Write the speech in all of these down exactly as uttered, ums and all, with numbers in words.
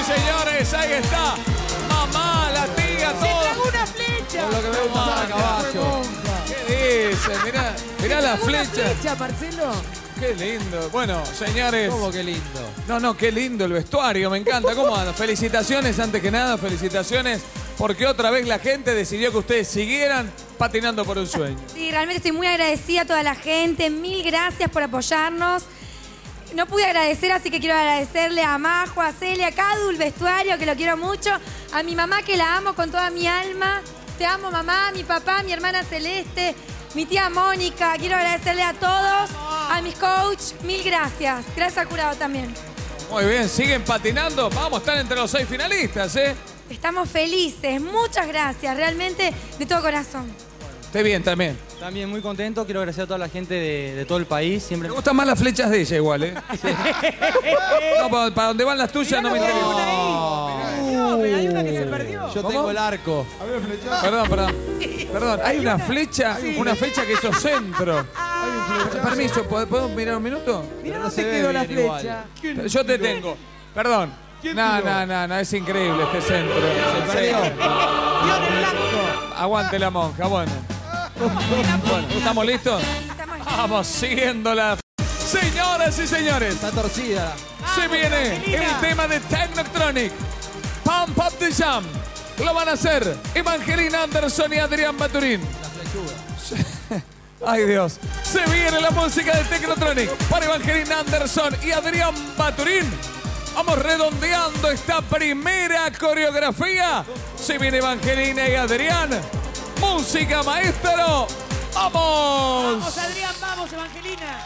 señores, ahí está. Mamá, la tía, todo. ¡Se tragó una flecha! Por lo que veo, Toma, caballo. ¿Qué dice? Mirá, mirá la ¿Tragó una flecha. flecha, Marcelo? Qué lindo. Bueno, señores. ¿Cómo que lindo? No, no, qué lindo el vestuario, me encanta. ¿Cómo anda? Felicitaciones, antes que nada, felicitaciones. Porque otra vez la gente decidió que ustedes siguieran patinando por un sueño. Sí, realmente estoy muy agradecida a toda la gente. Mil gracias por apoyarnos. No pude agradecer, así que quiero agradecerle a Majo, a Celia, a Cadu, el vestuario, que lo quiero mucho. A mi mamá, que la amo con toda mi alma. Te amo, mamá, a mi papá, a mi hermana Celeste, mi tía Mónica. Quiero agradecerle a todos, a mis coach. Mil gracias. Gracias a Jurado también. Muy bien, siguen patinando. Vamos a estar entre los seis finalistas, ¿eh? Estamos felices. Muchas gracias, realmente, de todo corazón. Esté bien también. También muy contento, quiero agradecer a toda la gente de, de todo el país. Siempre Me gustan más las flechas de ella igual, ¿eh? Sí. No, para, para donde van las tuyas no me Mirá lo que interesa. hay una ahí. No, pero hay una que se perdió. Yo ¿Cómo? tengo el arco. Perdón, perdón. Perdón, hay una flecha, una flecha que hizo centro. Permiso, ¿pod- ¿podemos mirar un minuto? Mirá no dónde se ve quedó la bien igual. flecha. Yo te tengo. Perdón. No, no, no, no, es increíble este centro. En serio. Dio en el blanco. Aguante la monja, bueno. Bueno, ¿estamos listos? Estamos Vamos, siguiéndola. Señoras y señores, Está torcida. se viene el tema de Technotronic. Pump Up the Jam. Lo van a hacer Evangelina Anderson y Adrián Baturín. La flechuda. Ay, Dios. Se viene la música de Technotronic para Evangelina Anderson y Adrián Baturín. Vamos redondeando esta primera coreografía. Se viene Evangelina y Adrián. Música, maestro. ¡Vamos! Vamos, Adrián, vamos, Evangelina.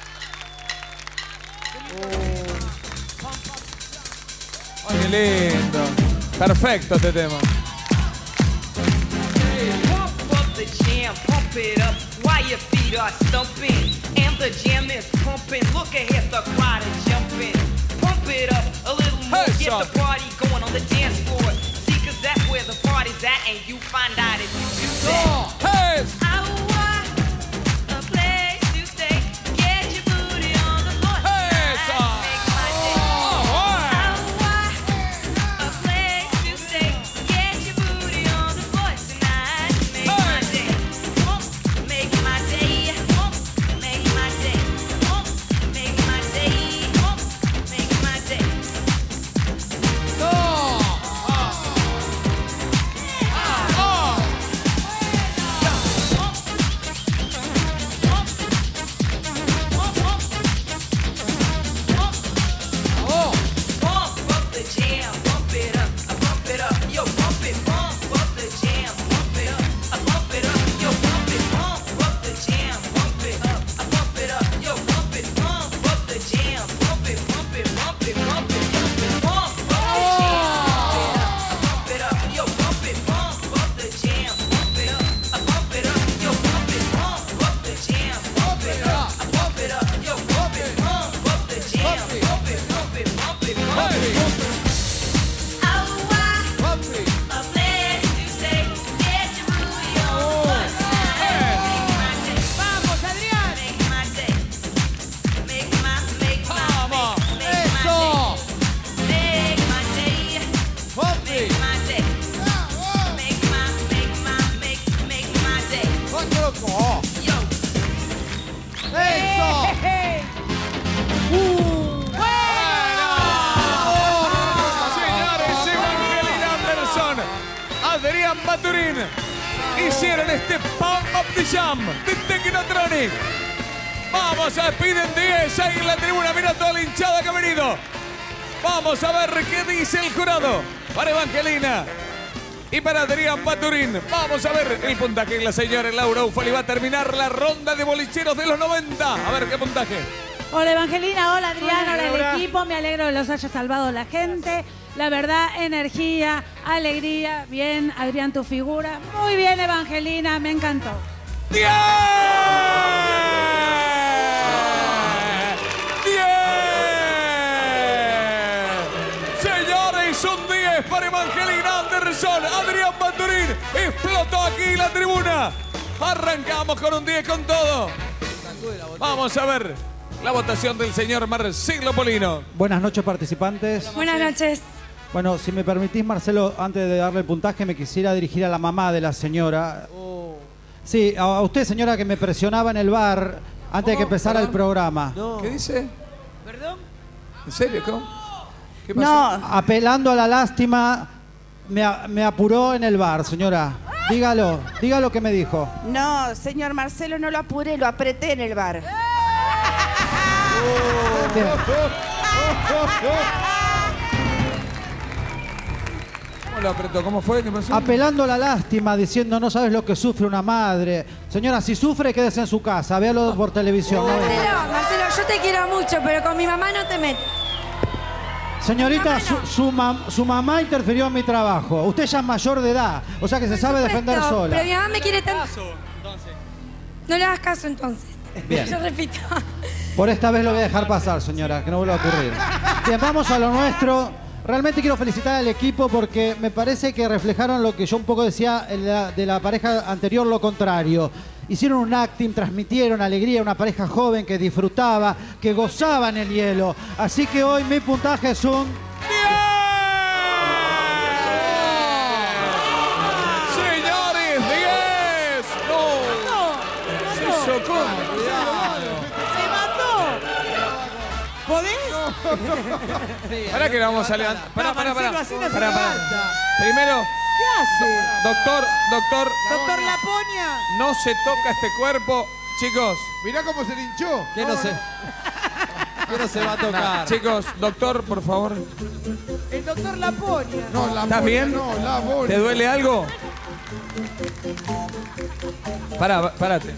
Ay, qué lindo. Perfecto este tema. Pump up the jam, pump it up while your feet are stumping. And the jam is pumping. Look ahead, the crowd is jumping. Pump it up a little more, Hey, get son. the party going on the dance floor. See, cause that's where the party's at, and you find out if you do that. Hey. I want a place to stay. Get your booty on the floor. Hey, son. Make my day. Oh, wow. I want a place to stay. Get your booty on the floor tonight. Make my day. Make my day. Make my day. Make my day. Make my day. Pump up the jam, pump it up, I pump it up, yo, pump it, pump up the jam, pump it up, I pump it up, yo, pump it, pump up the jam, pump it up, I pump it up, yo, pump it, pump up the jam, pump it, pump it, pump it, pump it, pump it, pump up the jam, pump it up, I pump it up, yo, pump it, pump up the jam, pump it up, I pump it up, yo, pump it, pump up the jam, pump it up, I pump it up, yo, pump it, pump up the jam, pump it, pump it, pump it, pump it. A place to stay, get your booty on. Make my day, Vamos, Adrián. make my day, make my, make my, Vamos. make my day, make my day, make my day, make my, make my, make, make my day. Yo, Hey. Señores, Evangelina Anderson, Adrián Baturín hicieron este Pump Up the Jam de Technotronic. Vamos, a piden diez ahí en la tribuna. Mira toda la hinchada que ha venido. Vamos a ver qué dice el jurado para Evangelina y para Adrián Baturín. Vamos a ver el puntaje en la señora Laura Ufali. Va a terminar la ronda de bolicheros de los noventa. A ver qué puntaje. Hola Evangelina, hola Adrián, Hola, hola, Laura. el equipo, me alegro que los haya salvado la gente. La verdad, energía, alegría, bien, Adrián, tu figura. Muy bien Evangelina, me encantó. ¡Diez! ¡Diez! Señores, un diez para Evangelina Anderson. Adrián Baturín explotó aquí la tribuna. Arrancamos con un diez con todo. Vamos a ver la votación del señor Marcelo Polino. Buenas noches, participantes. Buenas noches. Bueno, si me permitís, Marcelo, antes de darle el puntaje, me quisiera dirigir a la mamá de la señora. Oh. Sí, a a usted, señora, que me presionaba en el bar antes de que empezara el programa. No. ¿Qué dice? ¿Perdón? ¿En serio? ¿Cómo? ¿Qué pasó? No, Apelando a la lástima, me, a- me apuró en el bar, señora. Dígalo, diga lo que me dijo. no, señor Marcelo, no lo apuré, lo apreté en el bar. Bien. ¿Cómo lo apretó? ¿Cómo fue? ¿Qué pasó? Apelando a la lástima, diciendo no sabes lo que sufre una madre. Señora, si sufre, quédese en su casa, véalo por televisión. no venga. Marcelo, Marcelo, yo te quiero mucho, pero con mi mamá no te metas. Señorita, Mi su, mamá no. su mam- su mamá interfirió en mi trabajo. Usted ya es mayor de edad, o sea que se sabe defender Supuesto, sola. Pero mi mamá me quiere tanto. No le hagas caso entonces. Bien. Yo repito. Por esta vez lo voy a dejar pasar, señora, que no vuelva a ocurrir. Bien, vamos a lo nuestro. Realmente quiero felicitar al equipo porque me parece que reflejaron lo que yo un poco decía en la- de la pareja anterior, lo contrario. Hicieron un acting, transmitieron alegría, una pareja joven que disfrutaba, que gozaba en el hielo. Así que hoy mi puntaje es un... ¡Señores, diez! ¡No! Se chocó. ¡Se mató! ¿Podés? Pará que vamos a levantar. Pará, pará, pará. Marcelo, así no se Pará, pará. levanta. Primero, ¿Qué hace? doctor, doctor, Doctor Laponia. no se toca este cuerpo. Chicos, Mirá cómo se le hinchó. ¿Qué no se, ¿Qué no se va a tocar? chicos, doctor, por favor. El doctor Laponia. No, la ¿Estás bola, bien? No, la bola. ¿Te duele algo? Pará, párate.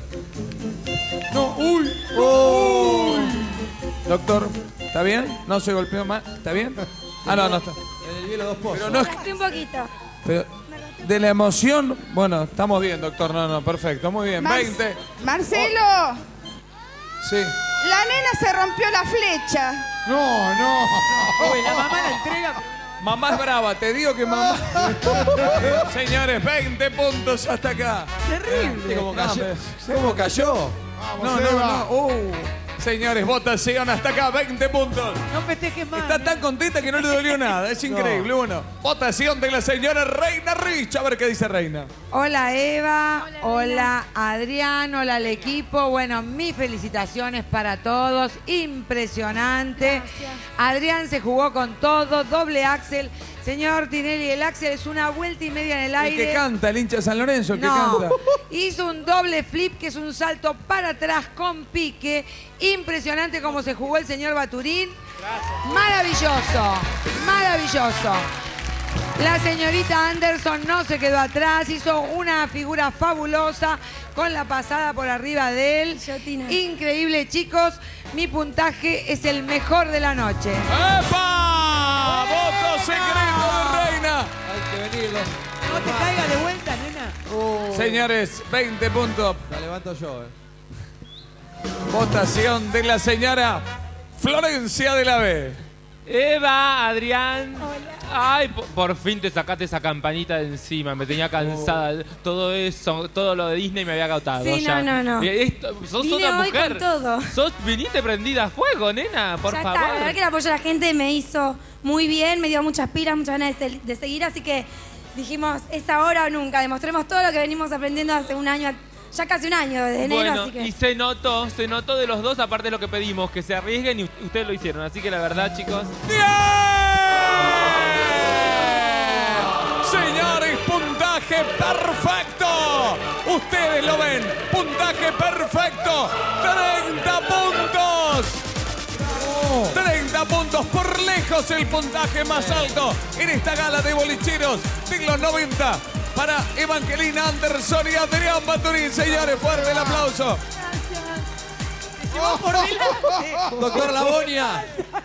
No, uy. Uy. Doctor, ¿está bien? ¿No se golpeó más? ¿Está bien? Ah, no, no está. En el hielo dos pozos. Pero no es Gasté un poquito. pero de la emoción, bueno, estamos bien, doctor. No, no, perfecto, muy bien. Mar- veinte. Marcelo, Sí. la nena se rompió la flecha. No, no. Uy, la mamá la entrega. Mamá es brava, te digo que mamá. Señores, veinte puntos hasta acá. Terrible. ¿Cómo cayó? No, ¿Cómo cayó? Vamos, no, Eva. no. Uh. Señores, votación hasta acá, veinte puntos. No festejes más. Está tan contenta que no le dolió nada, es increíble. Bueno, votación de la señora Reina Rich. A ver qué dice Reina. Hola Eva, hola, Adrián, hola al equipo. Bueno, mis felicitaciones para todos, impresionante. Gracias. Adrián se jugó con todo, doble Axel. Señor Tinelli, el Axel es una vuelta y media en el El aire. que canta, el hincha de San Lorenzo, el que No, canta. hizo un doble flip que es un salto para atrás con pique. Impresionante cómo se jugó el señor Baturín. Maravilloso, maravilloso. La señorita Anderson no se quedó atrás, hizo una figura fabulosa con la pasada por arriba de él. Yo, Tina. Increíble, chicos. Mi puntaje es el mejor de la noche. ¡Epa! ¡Voto secreto de Reina! Hay que venir. No te caiga de vuelta, nena. Señores, veinte puntos. La levanto yo, eh. Votación de la señora Florencia de la B. Eva, Adrián. Ay, po- por fin te sacaste esa campanita de encima. Me tenía cansada. Todo eso, todo lo de Disney me había agotado. Sí, ya. no, no, no. Y esto- sos Vine otra hoy mujer. con todo. Sos, viniste prendida a fuego, nena, por ya favor. está, la verdad que el apoyo de la gente me hizo muy bien, me dio muchas pilas, muchas ganas de, se- de seguir, así que dijimos, es ahora o nunca, demostremos todo lo que venimos aprendiendo hace un año, ya casi un año, desde enero, Bueno, así que... y se notó, se notó de los dos, aparte de lo que pedimos, que se arriesguen y u- ustedes lo hicieron. Así que la verdad, chicos, Señores, puntaje perfecto. Ustedes lo ven. Puntaje perfecto. treinta puntos. treinta puntos, por lejos el puntaje más alto en esta gala de bolicheros de los noventa para Evangelina Anderson y Adrián Baturín. Señores, fuerte el aplauso. Doctor Labonia.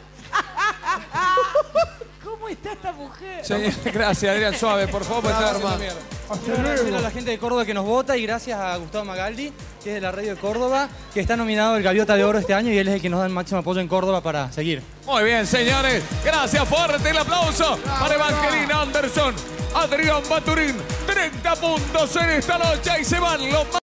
¿Cómo está esta mujer? Señor, gracias, Adrián. Suave, por favor, porque Bravo, estaba haciendo hermano. mierda. Hasta Agradecer a luego. la gente de Córdoba que nos vota y gracias a Gustavo Magaldi, que es de la radio de Córdoba, que está nominado al Gaviota de Oro este año y él es el que nos da el máximo apoyo en Córdoba para seguir. Muy bien, señores. Gracias, fuerte el aplauso para Evangelina Anderson, Adrián Baturín. treinta puntos en esta noche y se van los